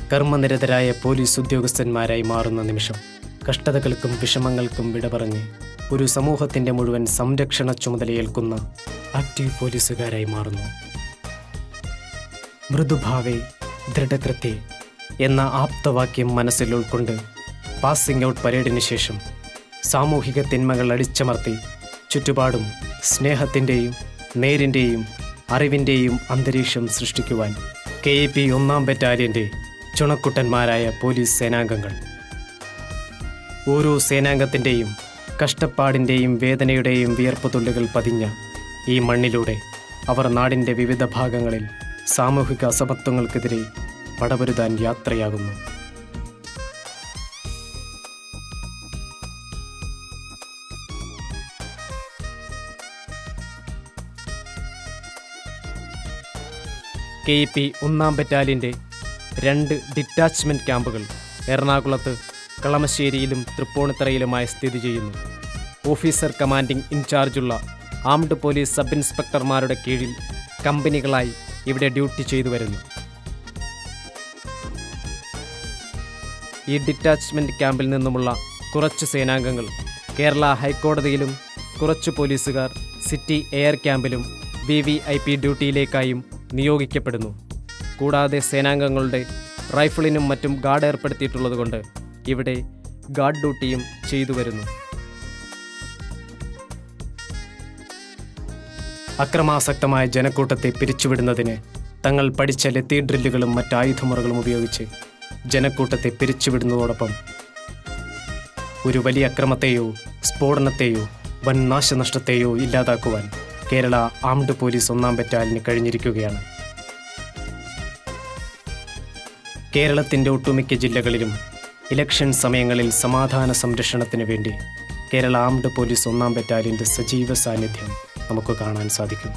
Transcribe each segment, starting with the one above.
കർമ്മനിരതരായ police ഉദ്യോഗസ്ഥന്മാരായി മാറുന്ന നിമിഷം കഷ്ടതകൾക്കും വിഷമങ്ങൾക്കും വിട പറഞ്ഞ് ഒരു സമൂഹത്തിൻ്റെ മുഴുവൻ സംരക്ഷണ ചുമതലയേൽക്കുന്ന ആക്റ്റീവ് പോലീസുകാരായി മാറുന്നു. മൃദുഭാവേ ദൃഢകൃത്യേ എന്ന ആപ്തവാക്യം മനസ്സിൽ ഉൾക്കൊണ്ട് പാസിംഗ് ഔട്ട് പരേഡിന് ശേഷം സാമൂഹിക തിന്മകൾ അടിച്ചമർത്തി ചുറ്റുപാടും സ്നേഹത്തിൻ്റെയും നേരിൻ്റെയും അറിവിൻ്റെയും അന്തരീക്ഷം സൃഷ്ടിക്കുവാൻ KAP 1-ാം ബറ്റാലിയൻ്റെ ചുണക്കുട്ടന്മാരായ പോലീസ് സേനാംഗങ്ങൾ. ഓരോ സേനാംഗത്തിൻ്റെയും കഷ്ടപ്പാടിൻ്റെയും വേദനയുടെയും വിയർപ്പുതുള്ളികൾ പതിഞ്ഞ ഈ മണ്ണിലൂടെ അവർ നാടിൻ്റെ വിവിധ ഭാഗങ്ങളിൽ സാമൂഹിക അസമത്വങ്ങൾക്കെതിരെ പടപൊരുതാൻ യാത്രയാകുന്നു. KAP 1-ാം ബറ്റാലിയൻ്റെ 2 ഡിറ്റാച്ച്മെൻറ്റ് ക്യാമ്പുകൾ എറണാകുളത്ത് കളമശ്ശേരിയിലും തൃപ്പൂണിത്തറയിലുമായി സ്ഥിതി ചെയ്യുന്നു. ഓഫീസർ കമാൻഡിംഗ് ഇൻചാർജുള്ള ആംഡ് പോലീസ് സബ് ഇൻസ്പെക്ടർമാരുടെ കീഴിൽ കമ്പനികളായി ഇവിടെ ഡ്യൂട്ടി ചെയ്തു വരുന്നു. ഈ ഡിറ്റാച്ച്മെൻറ്റ് ക്യാമ്പിൽ നിന്നുമുള്ള കുറച്ച് സേനാംഗങ്ങൾ കേരള ഹൈക്കോടതിയിലും കുറച്ച് പോലീസുകാർ സിറ്റി എയർ ക്യാമ്പിലും VVIP ഡ്യൂട്ടിയിലേക്കായും നിയോഗിക്കപ്പെടുന്നു. കൂടാതെ സേനാംഗങ്ങളുടെ റൈഫിളിനും മറ്റും ഗാർഡ് ഏർപ്പെടുത്തിയിട്ടുള്ളതുകൊണ്ട് ഇവിടെ ഗാർഡ് ഡ്യൂട്ടിയും ചെയ്തു വരുന്നു. അക്രമാസക്തമായ ജനക്കൂട്ടത്തെ പിരിച്ചുവിടുന്നതിന് തങ്ങൾ പഠിച്ച ലത്തി ഡ്രില്ലുകളും മറ്റായുധമുറകളും ഉപയോഗിച്ച് ജനക്കൂട്ടത്തെ പിരിച്ചുവിടുന്നതോടൊപ്പം ഒരു വലിയ അക്രമത്തെയോ സ്ഫോടനത്തെയോ വൻ നാശനഷ്ടത്തെയോ ഇല്ലാതാക്കുവാൻ കേരള ആംഡ് പോലീസ് 1-ാം ബറ്റാലിയന് കഴിഞ്ഞിരിക്കുകയാണ്. കേരളത്തിൻ്റെ ഒട്ടുമിക്ക ജില്ലകളിലും ഇലക്ഷൻ സമയങ്ങളിൽ സമാധാന സംരക്ഷണത്തിന് വേണ്ടി കേരള ആംഡ് പോലീസ് 1-ാം ബറ്റാലിയൻ്റെ സജീവ സാന്നിധ്യം നമുക്ക് കാണാൻ സാധിക്കും.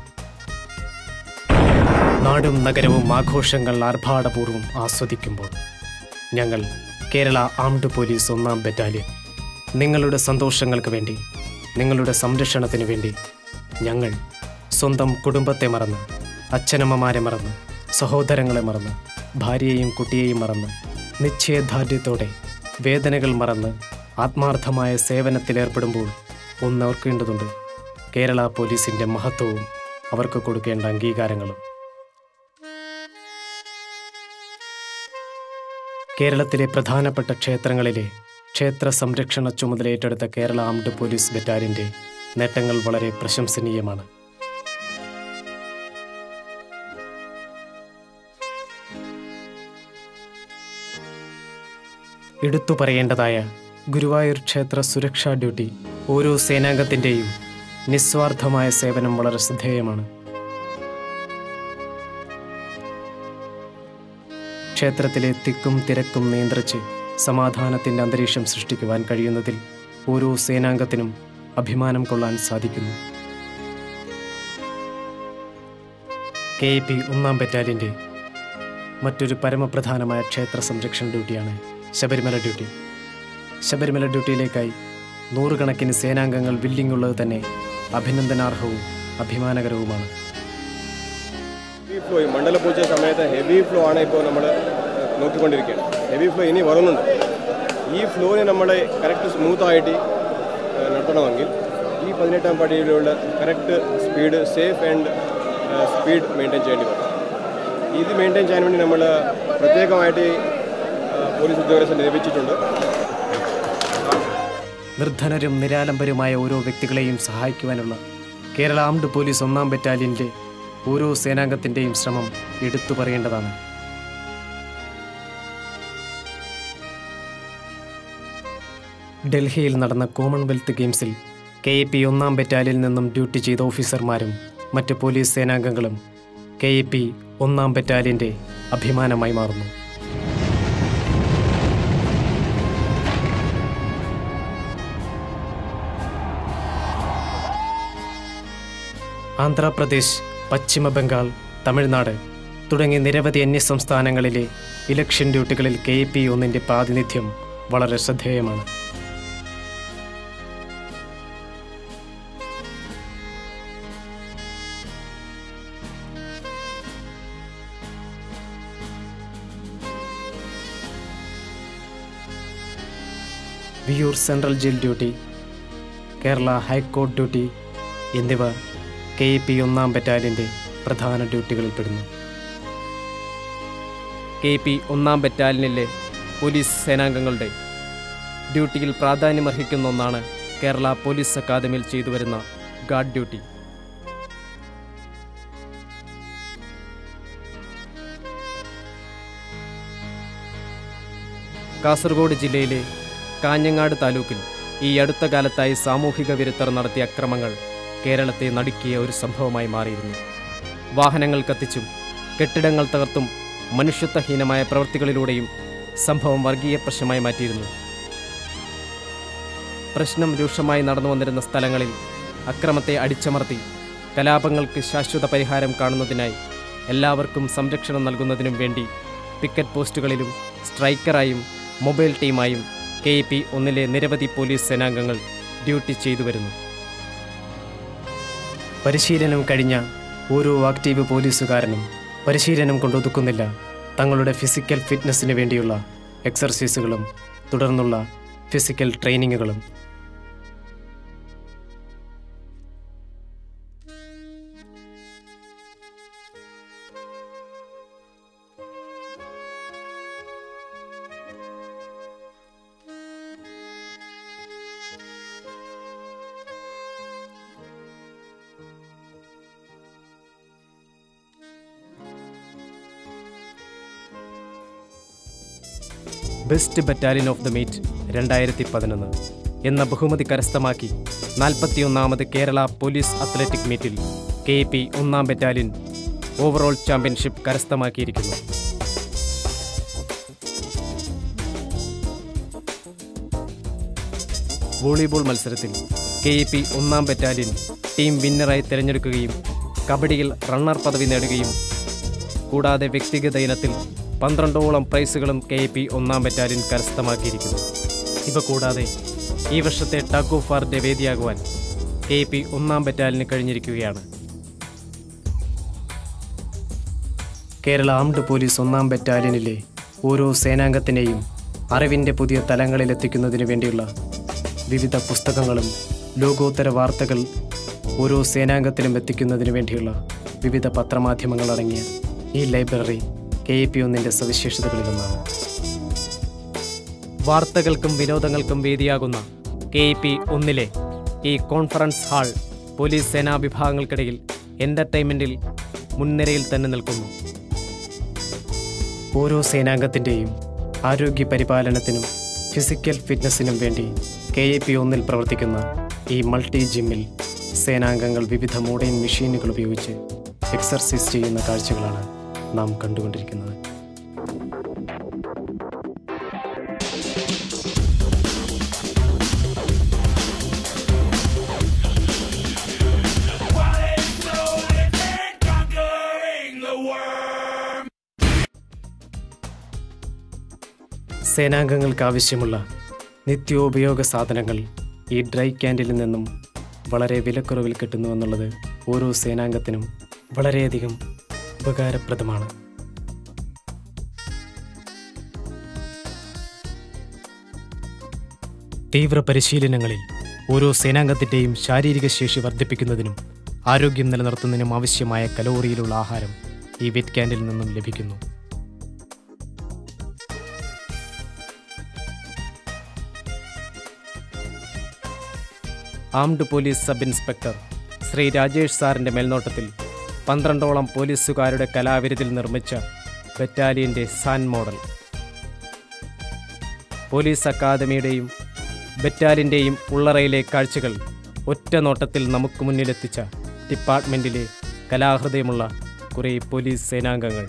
നാടും നഗരവും ആഘോഷങ്ങൾ ആർഭാടപൂർവ്വം ആസ്വദിക്കുമ്പോൾ ഞങ്ങൾ കേരള ആംഡ് പോലീസ് 1-ാം ബറ്റാലിയൻ നിങ്ങളുടെ സന്തോഷങ്ങൾക്ക് വേണ്ടി, നിങ്ങളുടെ സംരക്ഷണത്തിന് വേണ്ടി ഞങ്ങൾ സ്വന്തം കുടുംബത്തെ മറന്ന്, അച്ഛനമ്മമാരെ മറന്ന്, സഹോദരങ്ങളെ മറന്ന്, ഭാര്യയെയും കുട്ടിയെയും മറന്ന്, നിശ്ചയദാർഢ്യത്തോടെ വേദനകൾ മറന്ന് ആത്മാർത്ഥമായ സേവനത്തിലേർപ്പെടുമ്പോൾ ഒന്നോർക്കേണ്ടതുണ്ട്: കേരള പോലീസിൻ്റെ മഹത്വവും അവർക്ക് കൊടുക്കേണ്ട അംഗീകാരങ്ങളും. കേരളത്തിലെ പ്രധാനപ്പെട്ട ക്ഷേത്രങ്ങളിലെ ക്ഷേത്ര സംരക്ഷണ ചുമതല ഏറ്റെടുത്ത കേരള ആംഡ് പോലീസ് ബറ്റാലിയൻ്റെ നേട്ടങ്ങൾ വളരെ പ്രശംസനീയമാണ്. എടുത്തു പറയേണ്ടതായ ഗുരുവായൂർ ക്ഷേത്ര സുരക്ഷാ ഡ്യൂട്ടി ഓരോ സേനാംഗത്തിൻ്റെയും നിസ്വാർത്ഥമായ സേവനം വളരെ ശ്രദ്ധേയമാണ്. ക്ഷേത്രത്തിലെ തിക്കും തിരക്കും നിയന്ത്രിച്ച് സമാധാനത്തിൻ്റെ അന്തരീക്ഷം സൃഷ്ടിക്കുവാൻ കഴിയുന്നതിൽ ഓരോ സേനാംഗത്തിനും അഭിമാനം കൊള്ളാൻ സാധിക്കുന്നു. KAP 1-ാം ബറ്റാലിയൻ്റെ മറ്റൊരു പരമപ്രധാനമായ ക്ഷേത്ര സംരക്ഷണ ഡ്യൂട്ടിയാണ് ശബരിമല ഡ്യൂട്ടി. ശബരിമല ഡ്യൂട്ടിയിലേക്കായി നൂറുകണക്കിന് സേനാംഗങ്ങൾ വില്ലിങ്ങുള്ളത് തന്നെ അഭിനന്ദനാർഹവും അഭിമാനകരവുമാണ്. മണ്ഡലപൂജ സമയത്ത് ഹെവി ഫ്ലോ ആണ് ഇപ്പോൾ നമ്മൾ നോക്കിക്കൊണ്ടിരിക്കുകയാണ്. ഹെവി ഫ്ലോ ഇനി വരുന്നുണ്ട്. ഈ ഫ്ലോയെ നമ്മൾ കറക്റ്റ് സ്മൂത്തായിട്ട് നടത്തണമെങ്കിൽ ഈ 18-ാം പടിയിലുള്ള correct speed, safe and speed maintain ചെയ്യേണ്ടി വരും. ഇത് മെയിൻറ്റെയിൻ ചെയ്യാൻ വേണ്ടി നമ്മൾ പ്രത്യേകമായിട്ട് പോലീസ് ഉദ്യോഗസ്ഥരെ നിയമിച്ചിട്ടുണ്ട്. നിർധനരും നിരാലംബരുമായ ഓരോ വ്യക്തികളെയും സഹായിക്കുവാനുള്ള കേരള ആംഡ് പോലീസ് 1-ാം ബറ്റാലിയനിലെ ഓരോ സേനാംഗത്തിൻ്റെയും ശ്രമം എടുത്തു പറയേണ്ടതാണ്. ഡൽഹിയിൽ നടന്ന കോമൺവെൽത്ത് ഗെയിംസിൽ KAP 1-ാം ബറ്റാലിയനിൽ നിന്നും ഡ്യൂട്ടി ചെയ്ത ഓഫീസർമാരും മറ്റ് പോലീസ് സേനാംഗങ്ങളും KAP 1-ാം ബറ്റാലിയൻ്റെ അഭിമാനമായി മാറുന്നു. ആന്ധ്രാപ്രദേശ്, പശ്ചിമ ബംഗാൾ, തമിഴ്നാട് തുടങ്ങി നിരവധി അന്യസംസ്ഥാനങ്ങളിലെ ഇലക്ഷൻ ഡ്യൂട്ടികളിൽ KAP 1-ന്റെ പ്രാതിനിധ്യം വളരെ ശ്രദ്ധേയമാണ്. Viyyur central jail duty, Kerala high court duty എന്നിവ KAP 1-ാം ബറ്റാലിയൻ്റെ പ്രധാന ഡ്യൂട്ടികളിൽപ്പെടുന്നു. KAP 1-ാം ബറ്റാലിയനിലെ പോലീസ് സേനാംഗങ്ങളുടെ ഡ്യൂട്ടിയിൽ പ്രാധാന്യമർഹിക്കുന്ന ഒന്നാണ് കേരള പോലീസ് അക്കാദമിയിൽ ചെയ്തു വരുന്ന ഗാർഡ് ഡ്യൂട്ടി. കാസർഗോഡ് ജില്ലയിലെ കാഞ്ഞങ്ങാട് താലൂക്കിൽ ഈ അടുത്ത കാലത്തായി സാമൂഹിക വിരുദ്ധർ നടത്തിയ അക്രമങ്ങൾ കേരളത്തെ നടുക്കിയ ഒരു സംഭവമായി മാറിയിരുന്നു. വാഹനങ്ങൾ കത്തിച്ചും കെട്ടിടങ്ങൾ തകർത്തും മനുഷ്യത്വഹീനമായ പ്രവൃത്തികളിലൂടെയും സംഭവം വർഗീയ പ്രശ്നമായി മാറ്റിയിരുന്നു. പ്രശ്നം രൂക്ഷമായി നടന്നു വന്നിരുന്ന സ്ഥലങ്ങളിൽ അക്രമത്തെ അടിച്ചമർത്തി കലാപങ്ങൾക്ക് ശാശ്വത പരിഹാരം കാണുന്നതിനായി എല്ലാവർക്കും സംരക്ഷണം നൽകുന്നതിനും വേണ്ടി പിക്കറ്റ് പോസ്റ്റുകളിലും സ്ട്രൈക്കറായും മൊബൈൽ ടീമായും KAP 1-ലെ നിരവധി പോലീസ് സേനാംഗങ്ങൾ ഡ്യൂട്ടി ചെയ്തു വരുന്നു. പരിശീലനം കഴിഞ്ഞ ഓരോ ആക്റ്റീവ് പോലീസുകാരനും പരിശീലനം കൊണ്ടൊതുക്കുന്നില്ല തങ്ങളുടെ ഫിസിക്കൽ ഫിറ്റ്നസ്സിന് വേണ്ടിയുള്ള എക്സർസൈസുകളും തുടർന്നുള്ള ഫിസിക്കൽ ട്രെയിനിങ്ങുകളും. Best battalion of the meet 2011 എന്ന ബഹുമതി കരസ്ഥമാക്കി 41-ാമത് കേരള പോലീസ് അത്ലറ്റിക് മീറ്റിൽ KAP 1-ാം ബറ്റാലിയൻ ഓവറോൾ ചാമ്പ്യൻഷിപ്പ് കരസ്ഥമാക്കിയിരിക്കുന്നു. വോളിബോൾ മത്സരത്തിൽ KAP 1-ാം ബറ്റാലിയൻ ടീം വിന്നറായി തിരഞ്ഞെടുക്കുകയും കബഡിയിൽ റണ്ണർ പദവി നേടുകയും കൂടാതെ വ്യക്തിഗത ഇനത്തിൽ 12ഓളം പ്രൈസുകളും KAP 1-ാം ബറ്റാലിയൻ കരസ്ഥമാക്കിയിരിക്കുന്നു. ഇവ കൂടാതെ ഈ വർഷത്തെ ടഗ് ഓഫ് വാറിൻ്റെ വേദിയാകുവാൻ KAP 1-ാം ബറ്റാലിയന് കഴിഞ്ഞിരിക്കുകയാണ്. കേരള ആംഡ് പോലീസ് 1-ാം ബറ്റാലിയനിലെ ഓരോ സേനാംഗത്തിനെയും അറിവിൻ്റെ പുതിയ തലങ്ങളിലെത്തിക്കുന്നതിനു വേണ്ടിയുള്ള വിവിധ പുസ്തകങ്ങളും ലോകോത്തര വാർത്തകൾ ഓരോ സേനാംഗത്തിലും എത്തിക്കുന്നതിനു വേണ്ടിയുള്ള വിവിധ പത്രമാധ്യമങ്ങളടങ്ങിയ ഈ ലൈബ്രറി KAP 1-ന്റെ സവിശേഷതകളിലൊന്നാണ്. വാർത്തകൾക്കും വിനോദങ്ങൾക്കും വേദിയാകുന്ന KAP 1-ലെ ഈ കോൺഫറൻസ് ഹാൾ പോലീസ് സേനാ വിഭാഗങ്ങൾക്കിടയിൽ എൻ്റർടൈൻമെൻറ്റിൽ മുൻനിരയിൽ തന്നെ നിൽക്കുന്നു. ഓരോ സേനാംഗത്തിൻ്റെയും ആരോഗ്യ പരിപാലനത്തിനും ഫിസിക്കൽ ഫിറ്റ്നസ്സിനും വേണ്ടി KAP 1-ൽ പ്രവർത്തിക്കുന്ന ഈ മൾട്ടി ജിമ്മിൽ സേനാംഗങ്ങൾ വിവിധ മോഡേൺ മെഷീനുകൾ ഉപയോഗിച്ച് എക്സർസൈസ് ചെയ്യുന്ന കാഴ്ചകളാണ് നാം കണ്ടുകൊണ്ടിരിക്കുന്നത്. സേനാംഗങ്ങൾക്ക് ആവശ്യമുള്ള നിത്യോപയോഗ സാധനങ്ങൾ ഈ ഡ്രൈ ക്യാൻഡിൽ നിന്നും വളരെ വിലക്കുറവിൽ കിട്ടുന്നുവെന്നുള്ളത് ഓരോ സേനാംഗത്തിനും വളരെയധികം ഉപകാരപ്രദമാണ്. തീവ്ര പരിശീലനങ്ങളിൽ ഓരോ സേനാംഗത്തിൻ്റെയും ശാരീരിക ശേഷി വർദ്ധിപ്പിക്കുന്നതിനും ആരോഗ്യം നിലനിർത്തുന്നതിനും ആവശ്യമായ കലോറിയിലുള്ള ആഹാരം ഈ വെറ്റ് ക്യാൻഡിൽ നിന്നും ലഭിക്കുന്നു. Armed police sub inspector Shri Rajesh സാറിൻ്റെ മേൽനോട്ടത്തിൽ 12ഓളം പോലീസുകാരുടെ കലാവിരുതിൽ നിർമ്മിച്ച ബറ്റാലിയൻ്റെ സാൻ മോഡൽ പോലീസ് അക്കാദമിയുടെയും ബറ്റാലിയൻ്റെയും ഉള്ളറയിലെ കാഴ്ചകൾ ഒറ്റ നോട്ടത്തിൽ നമുക്ക് മുന്നിലെത്തിച്ച ഡിപ്പാർട്ട്മെൻറ്റിലെ കലാഹൃദയമുള്ള കുറേ പോലീസ് സേനാംഗങ്ങൾ.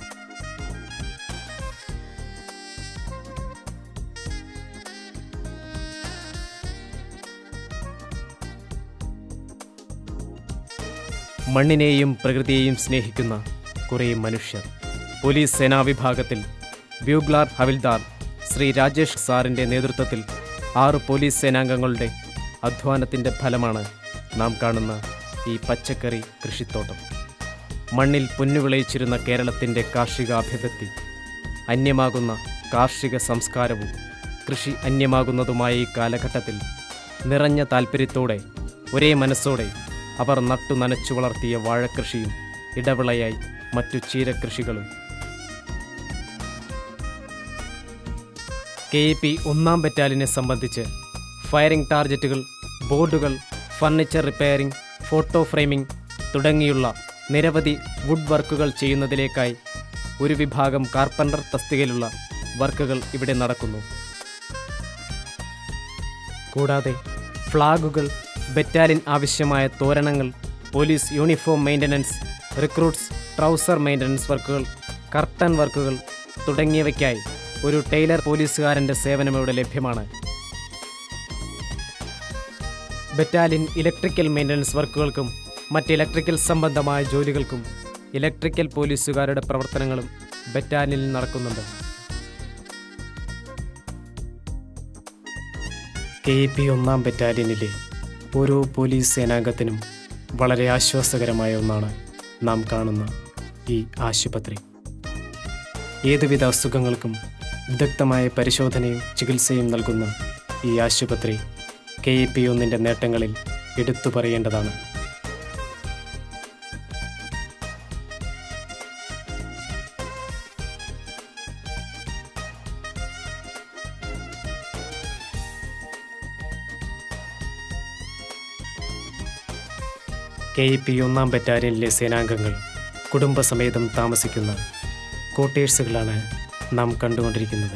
മണ്ണിനെയും പ്രകൃതിയെയും സ്നേഹിക്കുന്ന കുറേ മനുഷ്യർ. പോലീസ് സേനാ വിഭാഗത്തിൽ ബ്യൂഗ്ലാർ ഹവിൽദാർ ശ്രീ രാജേഷ് സാറിൻ്റെ നേതൃത്വത്തിൽ 6 പോലീസ് സേനാംഗങ്ങളുടെ അധ്വാനത്തിൻ്റെ ഫലമാണ് നാം കാണുന്ന ഈ പച്ചക്കറി കൃഷിത്തോട്ടം. മണ്ണിൽ പൊന്നുവിളയിച്ചിരുന്ന കേരളത്തിൻ്റെ കാർഷികാഭിവൃദ്ധി, അന്യമാകുന്ന കാർഷിക സംസ്കാരവും കൃഷി അന്യമാകുന്നതുമായ ഈ കാലഘട്ടത്തിൽ നിറഞ്ഞ താൽപ്പര്യത്തോടെ ഒരേ മനസ്സോടെ അവർ നട്ടു നനച്ചു വളർത്തിയ വാഴക്കൃഷിയും ഇടവിളയായി മറ്റു ചീരകൃഷികളും. KAP 1-ാം ബറ്റാലിയനെ സംബന്ധിച്ച് ഫയറിംഗ് ടാർജറ്റുകൾ, ബോർഡുകൾ, ഫർണിച്ചർ റിപ്പയറിംഗ്, ഫോട്ടോ ഫ്രെയിമിംഗ് തുടങ്ങിയുള്ള നിരവധി വുഡ് വർക്കുകൾ ചെയ്യുന്നതിലേക്കായി ഒരു വിഭാഗം കാർപ്പൻ്റർ തസ്തികയിലുള്ള വർക്കുകൾ ഇവിടെ നടക്കുന്നു. കൂടാതെ ഫ്ലാഗുകൾ, ബറ്റാലിയൻ ആവശ്യമായ തോരണങ്ങൾ, police uniform maintenance, recruits trouser maintenance വർക്കുകൾ, കർട്ടൻ വർക്കുകൾ തുടങ്ങിയവയ്ക്കായി ഒരു ടൈലർ പോലീസുകാരൻ്റെ സേവനം ഇവിടെ ലഭ്യമാണ്. ബറ്റാലിയൻ ഇലക്ട്രിക്കൽ മെയിൻ്റനൻസ് വർക്കുകൾക്കും മറ്റ് ഇലക്ട്രിക്കൽ സംബന്ധമായ ജോലികൾക്കും ഇലക്ട്രിക്കൽ പോലീസുകാരുടെ പ്രവർത്തനങ്ങളും ബറ്റാലിയനിൽ നടക്കുന്നുണ്ട്. KAP 1-ാം ബറ്റാലിയനിലെ ഓരോ പോലീസ് സേനാംഗത്തിനും വളരെ ആശ്വാസകരമായ ഒന്നാണ് നാം കാണുന്ന ഈ ആശുപത്രി. ഏതുവിധ അസുഖങ്ങൾക്കും വിദഗ്ധമായ പരിശോധനയും ചികിത്സയും നൽകുന്ന ഈ ആശുപത്രി KAP 1-ന്റെ നേട്ടങ്ങളിൽ എടുത്തു പറയേണ്ടതാണ്. KAP 1-ാം ബറ്റാലിയനിലെ സേനാംഗങ്ങൾ കുടുംബസമേതം താമസിക്കുന്ന ക്വാർട്ടേഴ്സുകളാണ് നാം കണ്ടുകൊണ്ടിരിക്കുന്നത്.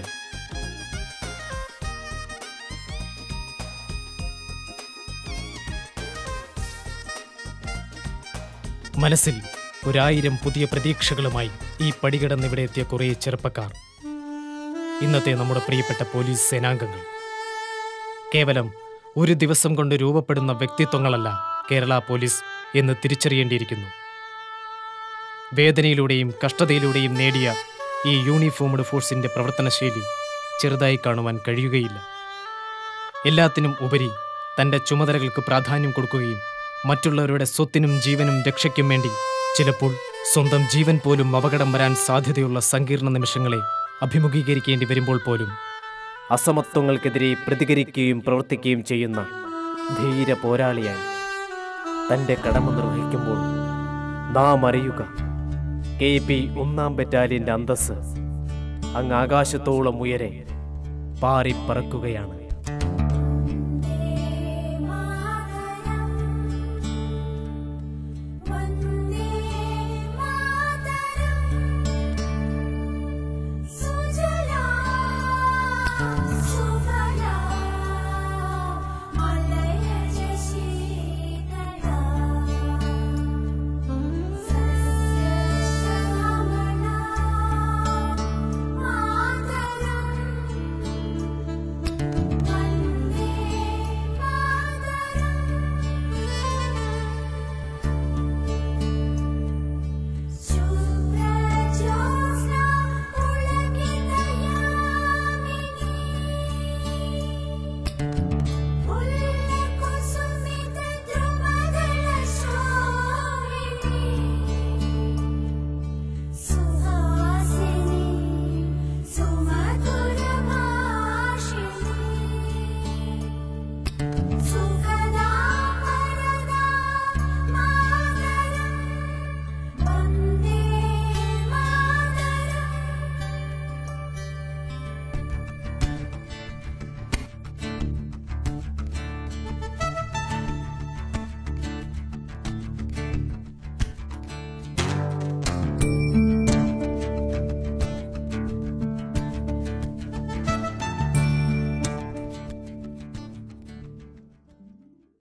മനസ്സിൽ 1000 പുതിയ പ്രതീക്ഷകളുമായി ഈ പടികടന്നിവിടെ എത്തിയ കുറേ ചെറുപ്പക്കാർ, ഇന്നത്തെ നമ്മുടെ പ്രിയപ്പെട്ട പോലീസ് സേനാംഗങ്ങൾ, കേവലം ഒരു ദിവസം കൊണ്ട് രൂപപ്പെടുന്ന വ്യക്തിത്വങ്ങളല്ല കേരള പോലീസ് എന്ന് തിരിച്ചറിയേണ്ടിയിരിക്കുന്നു. വേദനയിലൂടെയും കഷ്ടതയിലൂടെയും നേടിയ ഈ യൂണിഫോംഡ് ഫോഴ്സിൻ്റെ പ്രവർത്തനശൈലി ചെറുതായി കാണുവാൻ കഴിയുകയില്ല. എല്ലാത്തിനും ഉപരി തൻ്റെ ചുമതലകൾക്ക് പ്രാധാന്യം കൊടുക്കുകയും മറ്റുള്ളവരുടെ സ്വത്തിനും ജീവനും രക്ഷയ്ക്കും വേണ്ടി ചിലപ്പോൾ സ്വന്തം ജീവൻ പോലും അപകടം വരാൻ സാധ്യതയുള്ള സങ്കീർണ നിമിഷങ്ങളെ അഭിമുഖീകരിക്കേണ്ടി വരുമ്പോൾ പോലും അസമത്വങ്ങൾക്കെതിരെ പ്രതികരിക്കുകയും പ്രവർത്തിക്കുകയും ചെയ്യുന്ന ധീര പോരാളിയായി തൻ്റെ കടമ നിർവഹിക്കുമ്പോൾ നാം അറിയുക, KAP 1-ാം ബറ്റാലിയൻ്റെ അന്തസ്സ് അങ്ങ് ആകാശത്തോളം ഉയരെ പാറിപ്പറക്കുകയാണ്.